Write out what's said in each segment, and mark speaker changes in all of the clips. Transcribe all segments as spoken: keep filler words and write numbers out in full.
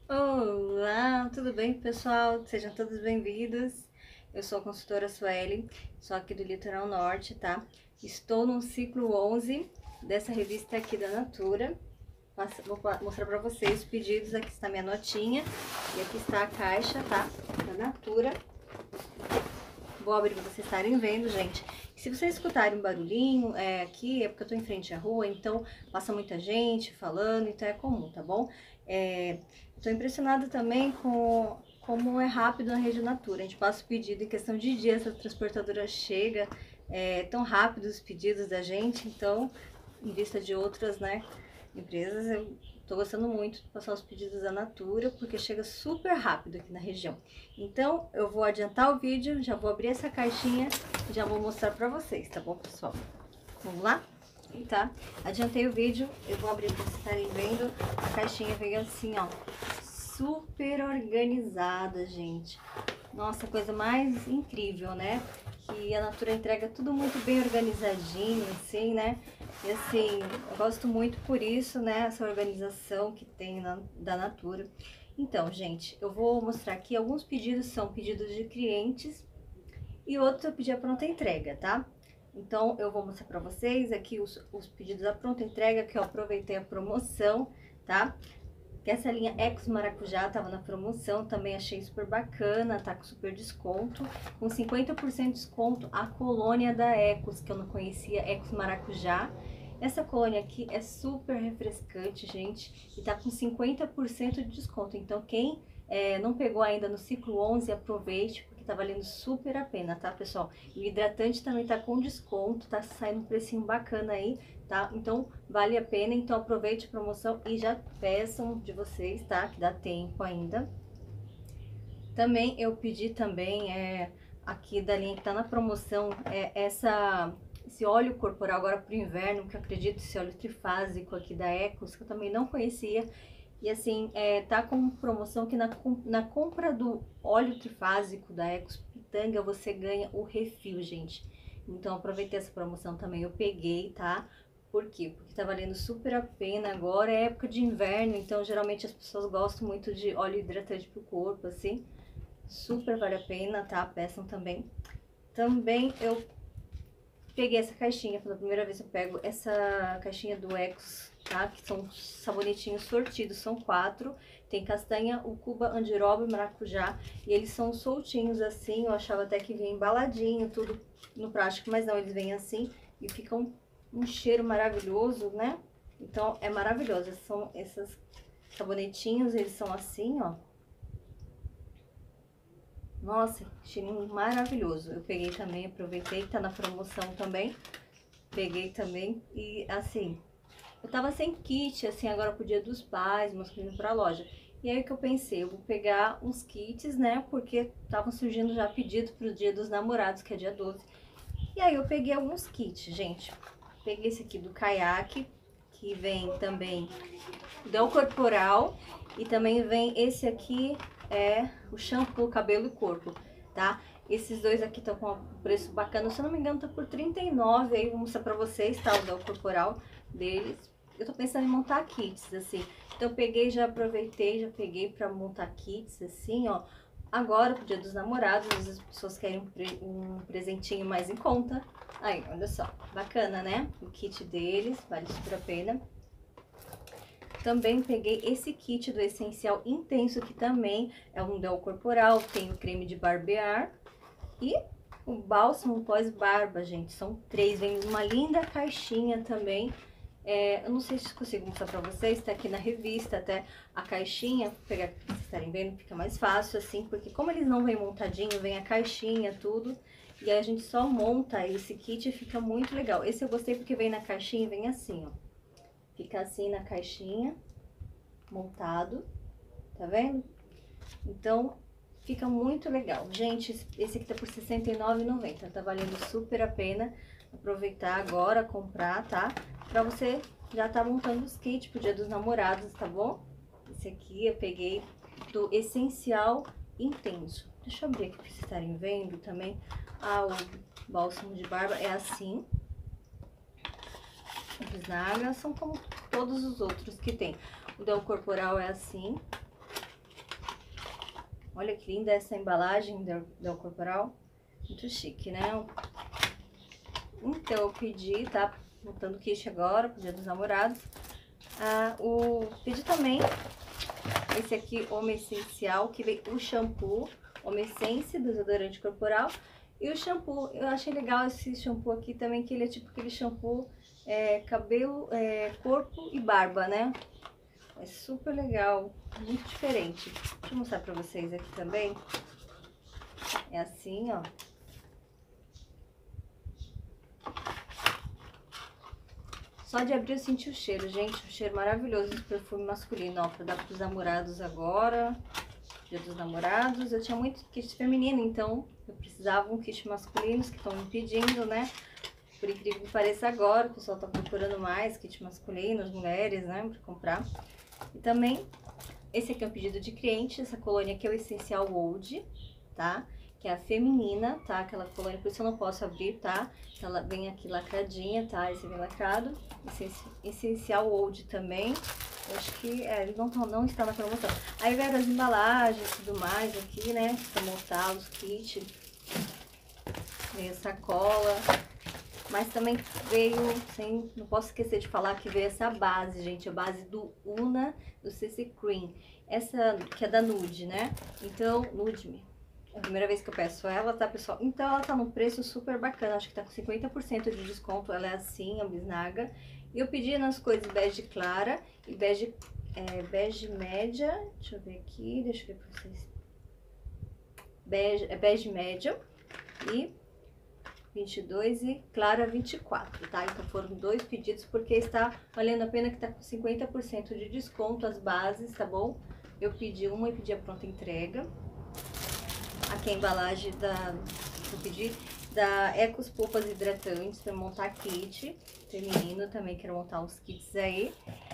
Speaker 1: Olá, tudo bem, pessoal? Sejam todos bem-vindos. Eu sou a consultora Sueli, sou aqui do Litoral Norte, tá? Estou no ciclo onze dessa revista aqui da Natura. Vou mostrar para vocês os pedidos. Aqui está minha notinha e aqui está a caixa, tá? Da Natura. Vou abrir para vocês estarem vendo, gente. Se vocês escutarem um barulhinho é, aqui, é porque eu tô em frente à rua, então passa muita gente falando, então é comum, tá bom? É, tô impressionada também com como é rápido na rede Natura. A gente passa o pedido em questão de dias, a transportadora chega, é tão rápido os pedidos da gente, então, em vista de outras, né, empresas, eu tô gostando muito de passar os pedidos da Natura, porque chega super rápido aqui na região. Então, eu vou adiantar o vídeo, já vou abrir essa caixinha e já vou mostrar pra vocês, tá bom, pessoal? Vamos lá? Tá? Adiantei o vídeo, eu vou abrir pra vocês estarem vendo. A caixinha veio assim, ó, super organizada, gente. Nossa, coisa mais incrível, né? Que a Natura entrega tudo muito bem organizadinho, assim, né? E assim, eu gosto muito por isso, né? Essa organização que tem na, da Natura. Então, gente, eu vou mostrar aqui alguns pedidos, são pedidos de clientes e outros eu pedi a pronta entrega, tá? Então, eu vou mostrar pra vocês aqui os, os pedidos da pronta entrega, que eu aproveitei a promoção, tá? Que essa linha Ecos Maracujá tava na promoção, também achei super bacana, tá com super desconto. Com cinquenta por cento de desconto, a colônia da Ecos, que eu não conhecia, Ecos Maracujá. Essa colônia aqui é super refrescante, gente, e tá com cinquenta por cento de desconto. Então, quem é, não pegou ainda no ciclo onze, aproveite, porque tá valendo super a pena, tá, pessoal? E o hidratante também tá com desconto, tá saindo um precinho bacana aí, tá? Então, vale a pena, então aproveite a promoção e já peçam de vocês, tá? Que dá tempo ainda. Também eu pedi também, é, aqui da linha que tá na promoção, é essa... esse óleo corporal agora pro inverno, que eu acredito, esse óleo trifásico aqui da Ecos, que eu também não conhecia. E assim, é, tá com promoção que na, na compra do óleo trifásico da Ecos Pitanga, você ganha o refil, gente. Então, aproveitei essa promoção também, eu peguei, tá? Por quê? Porque tá valendo super a pena agora, é época de inverno, então geralmente as pessoas gostam muito de óleo hidratante pro corpo, assim. Super vale a pena, tá? Peçam também. Também eu peguei essa caixinha, pela primeira vez eu pego essa caixinha do Ecos, tá? Que são sabonetinhos sortidos, são quatro. Tem castanha, ucuba, andiroba e maracujá. E eles são soltinhos assim, eu achava até que vinha embaladinho, tudo no prático, mas não, eles vêm assim e ficam um cheiro maravilhoso, né? Então, é maravilhoso. São esses sabonetinhos, eles são assim, ó. Nossa, cheirinho maravilhoso. Eu peguei também, aproveitei, tá na promoção também. Peguei também e assim, eu tava sem kit, assim, agora pro Dia dos Pais, masculino pra loja. E aí que eu pensei, eu vou pegar uns kits, né, porque estavam surgindo já pedido pro Dia dos Namorados, que é dia doze. E aí eu peguei alguns kits, gente. Peguei esse aqui do caiaque, que vem também do corporal, e também vem esse aqui, é o shampoo, cabelo e corpo, tá? Esses dois aqui estão com um preço bacana, se eu não me engano tá por trinta e nove, aí vou mostrar pra vocês, tá? O del corporal deles. Eu tô pensando em montar kits, assim. Então eu peguei, já aproveitei, já peguei pra montar kits, assim, ó. Agora, pro Dia dos Namorados, às vezes as pessoas querem um, pre um presentinho mais em conta. Aí, olha só, bacana, né? O kit deles, vale super a pena. Também peguei esse kit do Essencial Intenso, que também é um del corporal, tem o creme de barbear e o bálsamo pós-barba, gente. São três, vem uma linda caixinha também. É, eu não sei se consigo mostrar pra vocês, tá aqui na revista até a caixinha, vou pegar aqui pra vocês estarem vendo, fica mais fácil assim, porque como eles não vêm montadinho, vem a caixinha, tudo, e aí a gente só monta esse kit e fica muito legal. Esse eu gostei porque vem na caixinha e vem assim, ó. Fica assim na caixinha, montado, tá vendo? Então, fica muito legal. Gente, esse aqui tá por sessenta e nove reais e noventa centavos, tá valendo super a pena aproveitar agora, comprar, tá? Pra você já tá montando os kits pro Dia dos Namorados, tá bom? Esse aqui eu peguei do Essencial Intenso. Deixa eu abrir aqui pra vocês estarem vendo também. Ah, o bálsamo de barba é assim. O bisnaga são como todos os outros que tem. O del corporal é assim. Olha que linda essa embalagem do, do corporal. Muito chique, né? Então, eu pedi, tá? Montando o kit agora, pro Dia dos Namorados. Ah, o, pedi também esse aqui, Homem Essencial, que vem o shampoo, Homem Essence, desodorante corporal. E o shampoo, eu achei legal esse shampoo aqui também, que ele é tipo aquele shampoo é, cabelo, é, corpo e barba, né? É super legal, muito diferente. Deixa eu mostrar pra vocês aqui também. É assim, ó. Só de abrir eu senti o cheiro, gente. O cheiro maravilhoso de perfume masculino, ó. Pra dar pros namorados agora. Dia dos Namorados. Eu tinha muito kit feminino, então eu precisava um kit masculino, que estão me pedindo, né? Por incrível que pareça agora, o pessoal tá procurando mais kit masculino, as mulheres, né? Pra comprar. E também, esse aqui é um pedido de cliente. Essa colônia aqui é o Essencial Old, tá? Que é a feminina, tá? Aquela colônia, por isso eu não posso abrir, tá? Ela vem aqui lacradinha, tá? Esse vem lacrado. Essencial Old também. Eu acho que é, ele não, não está na promoção. Aí vieram as embalagens e tudo mais aqui, né? Pra montar os kits. Veio a sacola. Mas também veio, sem, não posso esquecer de falar que veio essa base, gente. A base do Una, do C C Cream. Essa que é da Nude, né? Então, Nude Me. É a primeira vez que eu peço ela, tá, pessoal? Então, ela tá num preço super bacana. Acho que tá com cinquenta por cento de desconto. Ela é assim, a bisnaga. E eu pedi nas cores bege clara e bege, é, bege média. Deixa eu ver aqui, deixa eu ver pra vocês. Bege, é bege média e vinte e dois e clara vinte e quatro, tá? Então foram dois pedidos porque está valendo a pena que tá com cinquenta por cento de desconto as bases, tá bom? Eu pedi uma e pedi a pronta entrega. Aqui a embalagem da, eu pedi da Ecos Polpas Hidratantes para montar kit feminino, também quero montar uns kits aí.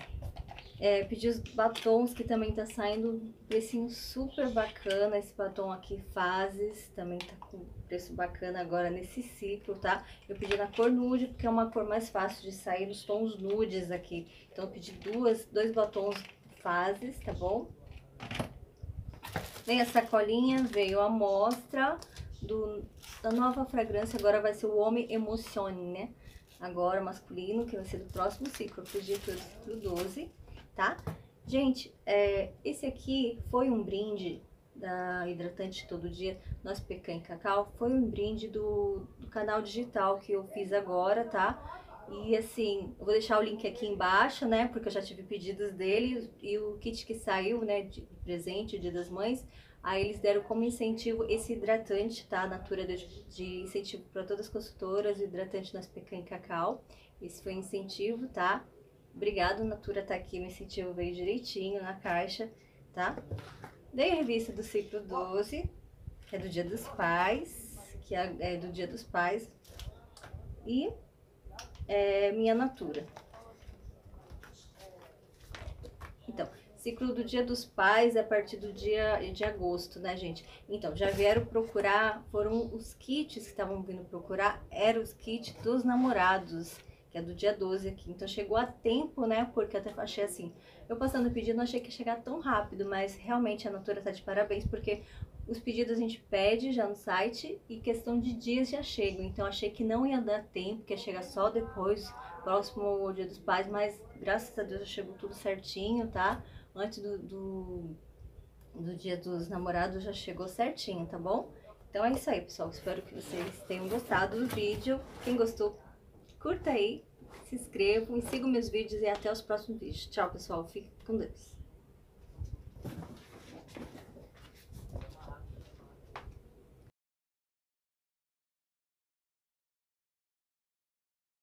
Speaker 1: É, pedi os batons que também tá saindo um precinho super bacana, esse batom aqui Fases, também tá com preço bacana agora nesse ciclo, tá? Eu pedi na cor nude, porque é uma cor mais fácil de sair nos tons nudes aqui. Então eu pedi duas, dois batons Fases, tá bom? Vem a sacolinha, veio a amostra do, da nova fragrância, agora vai ser o Homem Emocione, né? Agora masculino, que vai ser do próximo ciclo, acredito, que é o ciclo doze, tá? Gente, é, esse aqui foi um brinde da Hidratante Todo Dia, nosso Pecan em Cacau, foi um brinde do, do canal digital que eu fiz agora, tá? E assim, eu vou deixar o link aqui embaixo, né? Porque eu já tive pedidos dele e o kit que saiu, né, de presente, Dia das Mães, aí eles deram como incentivo esse hidratante, tá? Natura de, de incentivo para todas as consultoras, o hidratante Nosso Pecan em Cacau. Esse foi incentivo, tá? Obrigado, Natura tá aqui, o incentivo veio direitinho na caixa, tá? Dei a revista do ciclo doze, que é do Dia dos Pais, que é, é do Dia dos Pais. E é minha Natura. Então, ciclo do Dia dos Pais é a partir do dia de agosto, né, gente? Então, já vieram procurar, foram os kits que estavam vindo procurar, eram os kits dos namorados, que é do dia doze aqui. Então, chegou a tempo, né, porque eu até achei assim, eu passando o pedido, não achei que ia chegar tão rápido, mas realmente a Natura tá de parabéns, porque os pedidos a gente pede já no site e questão de dias já chegam. Então, achei que não ia dar tempo, que ia chegar só depois, próximo ao Dia dos Pais, mas graças a Deus já chegou tudo certinho, tá? Antes do, do, do Dia dos Namorados já chegou certinho, tá bom? Então é isso aí, pessoal. Espero que vocês tenham gostado do vídeo. Quem gostou, curta aí, se inscrevam e sigam meus vídeos e até os próximos vídeos. Tchau, pessoal. Fiquem com Deus.